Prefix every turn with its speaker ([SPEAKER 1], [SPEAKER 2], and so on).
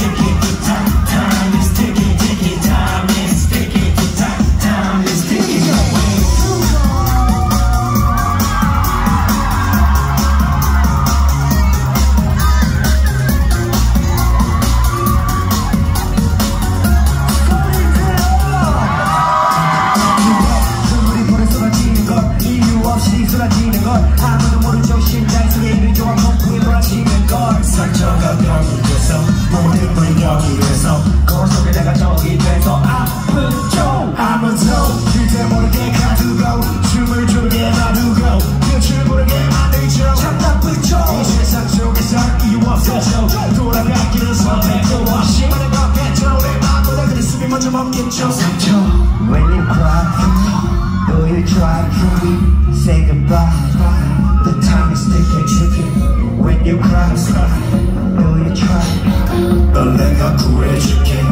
[SPEAKER 1] 아무도 모른 저 심장 속에 있는 조합 폭풍이 몰아치는 걸 상처가 병이 돼서 모든 걸 여기에서 거울 속에 내가 적이 돼서 아픈 쪽 아무도 그대 모르게 가두고 춤을 추게 놔두고 끝을 모르게 만들죠 참 나쁜 쪽이 세상 속에서 이유 없어져 돌아가기는 선택도 없이 많은 것겠죠 내 마음보다 그대 숨이 먼저 멈겠죠 상처 When you cry though you try say goodbye The time is ticking, ticking When you cry, though you try 넌 내가 구해줄게